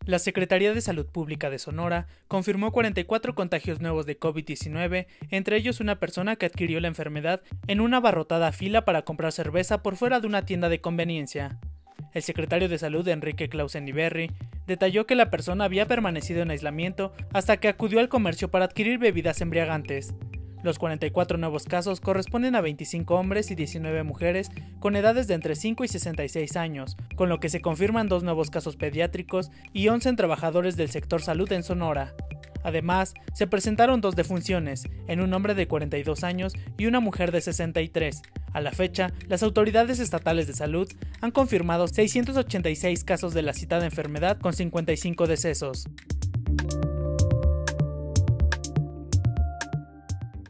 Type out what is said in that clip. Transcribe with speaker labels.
Speaker 1: La Secretaría de Salud Pública de Sonora confirmó 44 contagios nuevos de COVID-19, entre ellos una persona que adquirió la enfermedad en una abarrotada fila para comprar cerveza por fuera de una tienda de conveniencia. El secretario de Salud, Enrique Clausen Iberri, detalló que la persona había permanecido en aislamiento hasta que acudió al comercio para adquirir bebidas embriagantes. Los 44 nuevos casos corresponden a 25 hombres y 19 mujeres con edades de entre 5 y 66 años, con lo que se confirman 2 nuevos casos pediátricos y 11 en trabajadores del sector salud en Sonora. Además, se presentaron 2 defunciones, en un hombre de 42 años y una mujer de 63. A la fecha, las autoridades estatales de salud han confirmado 686 casos de la citada enfermedad con 55 decesos.